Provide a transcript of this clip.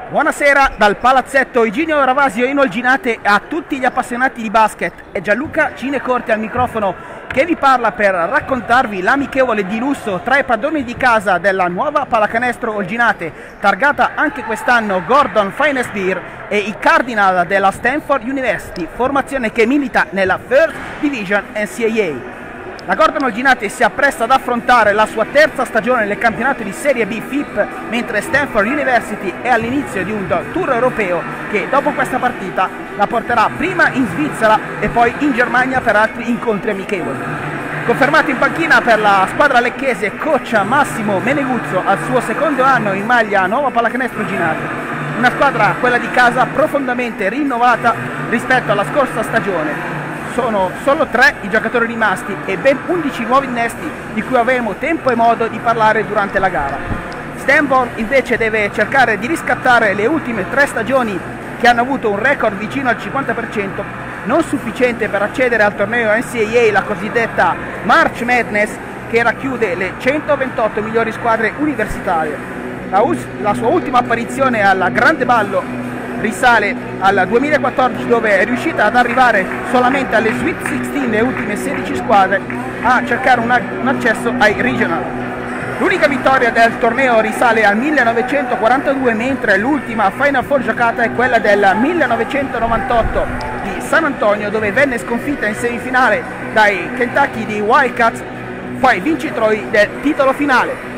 Buonasera dal palazzetto Iginio Ravasio in Olginate a tutti gli appassionati di basket. È Gianluca Cinecorti al microfono che vi parla per raccontarvi l'amichevole di lusso tra i padroni di casa della nuova pallacanestro Olginate, targata anche quest'anno Gordon Finest Beer, e i Cardinal della Stanford University, formazione che milita nella First Division NCAA. La Gordon Olginate si appresta ad affrontare la sua terza stagione nel campionato di Serie B FIP, mentre Stanford University è all'inizio di un tour europeo che dopo questa partita la porterà prima in Svizzera e poi in Germania per altri incontri amichevoli. Confermato in panchina per la squadra lecchese coach Massimo Meneguzzo al suo secondo anno in maglia nuova pallacanestro Olginate. Una squadra, quella di casa, profondamente rinnovata rispetto alla scorsa stagione. Sono solo 3 i giocatori rimasti e ben 11 nuovi innesti di cui avremo tempo e modo di parlare durante la gara. Stanford invece deve cercare di riscattare le ultime 3 stagioni che hanno avuto un record vicino al 50%, non sufficiente per accedere al torneo NCAA, la cosiddetta March Madness, che racchiude le 128 migliori squadre universitarie. La sua ultima apparizione al Grande Ballo risale al 2014, dove è riuscita ad arrivare solamente alle Sweet 16, le ultime 16 squadre, a cercare un accesso ai Regional. L'unica vittoria del torneo risale al 1942, mentre l'ultima Final Four giocata è quella del 1998 di San Antonio, dove venne sconfitta in semifinale dai Kentucky di Wildcats, poi vincitori del titolo finale.